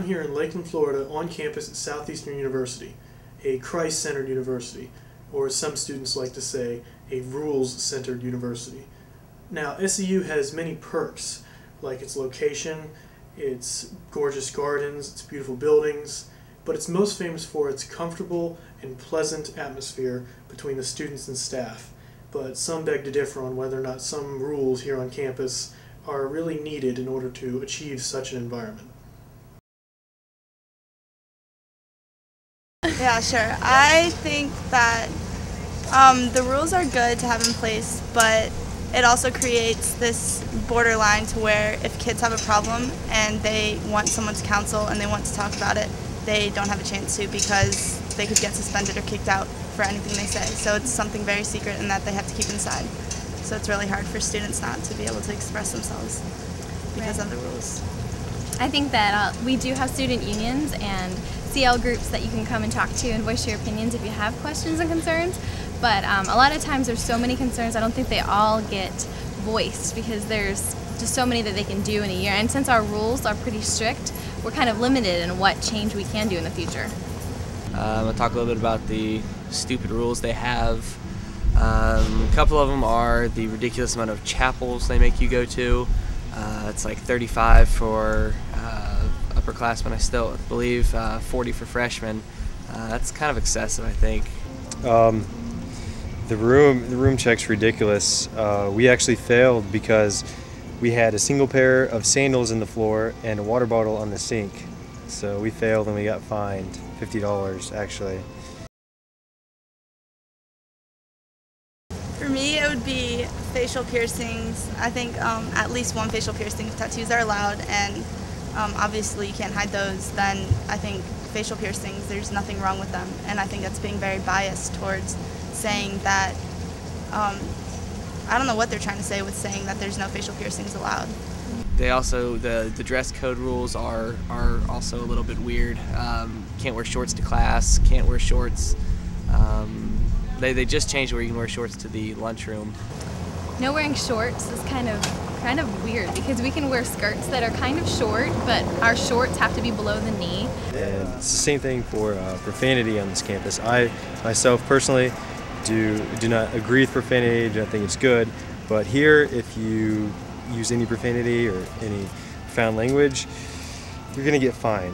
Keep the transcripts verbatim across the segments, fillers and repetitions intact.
here in Lakeland, Florida, on campus at Southeastern University, a Christ-centered university, or as some students like to say, a rules-centered university. Now, S E U has many perks, like its location, its gorgeous gardens, its beautiful buildings, but it's most famous for its comfortable and pleasant atmosphere between the students and staff. But some beg to differ on whether or not some rules here on campus are really needed in order to achieve such an environment. Yeah, sure. I think that um, the rules are good to have in place, but it also creates this borderline to where if kids have a problem and they want someone to counsel and they want to talk about it, they don't have a chance to because they could get suspended or kicked out for anything they say. So it's something very secret and that they have to keep inside. So it's really hard for students not to be able to express themselves because Right. of the rules. I think that uh, we do have student unions and C L groups that you can come and talk to and voice your opinions if you have questions and concerns. But um, a lot of times there's so many concerns, I don't think they all get voiced because there's just so many that they can do in a year. And since our rules are pretty strict, we're kind of limited in what change we can do in the future. Um, I'll talk a little bit about the stupid rules they have. Um, a couple of them are the ridiculous amount of chapels they make you go to. Uh, it's like thirty-five for uh, upperclassmen, I still believe, uh, forty for freshmen. Uh, that's kind of excessive, I think. Um, the room, the room check's ridiculous. Uh, we actually failed because we had a single pair of sandals in the floor and a water bottle on the sink. So we failed and we got fined fifty dollars actually. For me, it would be facial piercings. I think um, at least one facial piercing. If tattoos are allowed and um, obviously you can't hide those, then I think facial piercings, there's nothing wrong with them. And I think that's being very biased towards saying that, um, I don't know what they're trying to say with saying that there's no facial piercings allowed. They also, the, the dress code rules are, are also a little bit weird. Um, can't wear shorts to class, can't wear shorts. Um, they, they just changed where you can wear shorts to the lunchroom. No wearing shorts is kind of kind of weird because we can wear skirts that are kind of short, but our shorts have to be below the knee. And it's the same thing for uh, profanity on this campus. I myself personally do do not agree with profanity, do not think it's good, but here if you use any profanity or any profound language, you're going to get fined.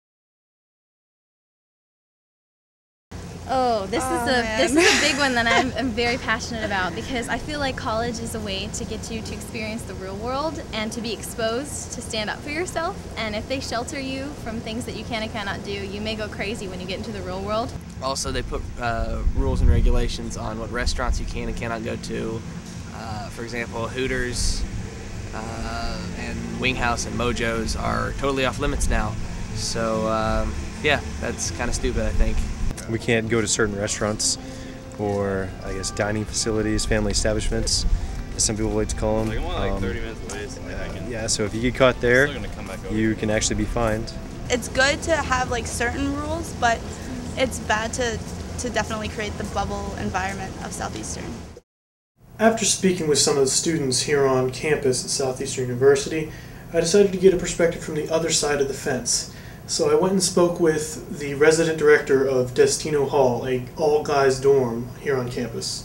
Oh, this Oh, is a man. this is a big one that I'm, I'm very passionate about because I feel like college is a way to get you to experience the real world and to be exposed to stand up for yourself. And if they shelter you from things that you can and cannot do, you may go crazy when you get into the real world. Also, they put uh, rules and regulations on what restaurants you can and cannot go to. Uh, for example, Hooters uh, and Winghouse and Mojo's are totally off limits now. So, um, yeah, that's kind of stupid, I think. We can't go to certain restaurants or, I guess, dining facilities, family establishments, as some people like to call them. Like, I'm only like Um, thirty minutes away, so like I can. Yeah, so if you get caught there, I'm still gonna come back over. you can actually be fined. It's good to have like certain rules, but it's bad to, to definitely create the bubble environment of Southeastern. After speaking with some of the students here on campus at Southeastern University, I decided to get a perspective from the other side of the fence. So I went and spoke with the resident director of Destino Hall, a all-guys dorm here on campus.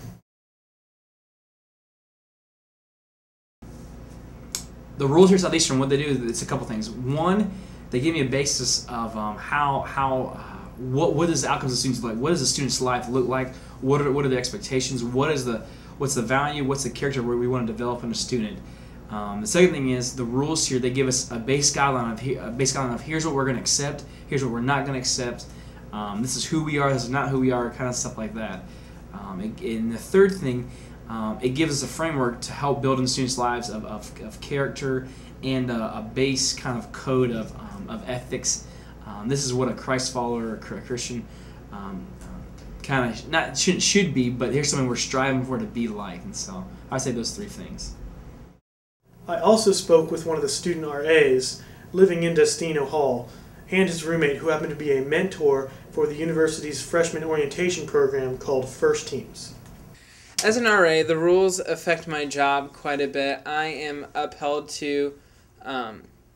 The rules here at Southeastern, what they do, it's a couple things. One, they give me a basis of um, how, how uh, what, what is the outcomes of students like? What does a student's life look like? What are, what are the expectations? What is the, what's the value? What's the character where we want to develop in a student? Um, the second thing is the rules here. They give us a base guideline of here, a base guideline of here's what we're going to accept, here's what we're not going to accept. Um, this is who we are. This is not who we are. Kind of stuff like that. Um, and, and the third thing, um, it gives us a framework to help build in the students' lives of, of, of character and a, a base kind of code of um, of ethics. Um, this is what a Christ follower or a Christian um, kind of not shouldn't should be, but here's something we're striving for to be like. And so I say those three things. I also spoke with one of the student R As living in Destino Hall and his roommate who happened to be a mentor for the university's freshman orientation program called First Teams. As an R A, the rules affect my job quite a bit. I am upheld to um,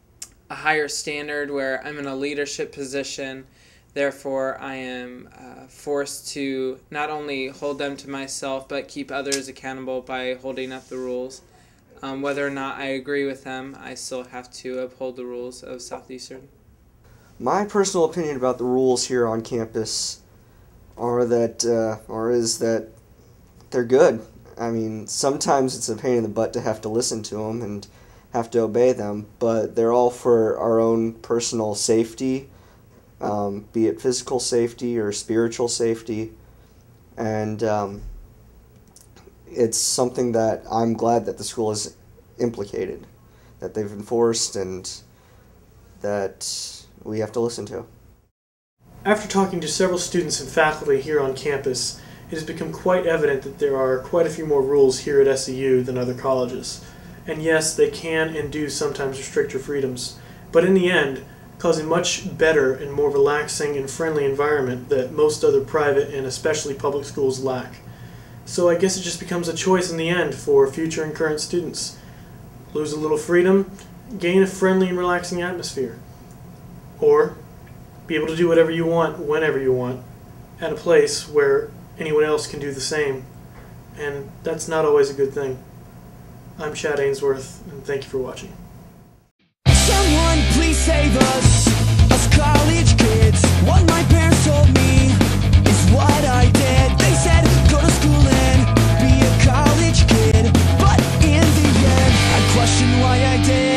a higher standard where I'm in a leadership position. Therefore, I am uh, forced to not only hold them to myself, but keep others accountable by holding up the rules. Um, whether or not I agree with them, I still have to uphold the rules of Southeastern. My personal opinion about the rules here on campus are that, uh, or is that they're good. I mean, sometimes it's a pain in the butt to have to listen to them and have to obey them, but they're all for our own personal safety, um, be it physical safety or spiritual safety, and um, it's something that I'm glad that the school has implicated, that they've enforced, and that we have to listen to. After talking to several students and faculty here on campus, it has become quite evident that there are quite a few more rules here at S E U than other colleges. And yes, they can and do sometimes restrict your freedoms, but in the end, cause a much better and more relaxing and friendly environment that most other private and especially public schools lack. So I guess it just becomes a choice in the end for future and current students. Lose a little freedom, gain a friendly and relaxing atmosphere. Or be able to do whatever you want, whenever you want, at a place where anyone else can do the same. And that's not always a good thing. I'm Chad Ainsworth, and thank you for watching. Someone please save us, us college kids. What my parents told me is what I did. They said go to school and be a college kid, but in the end I question why I did.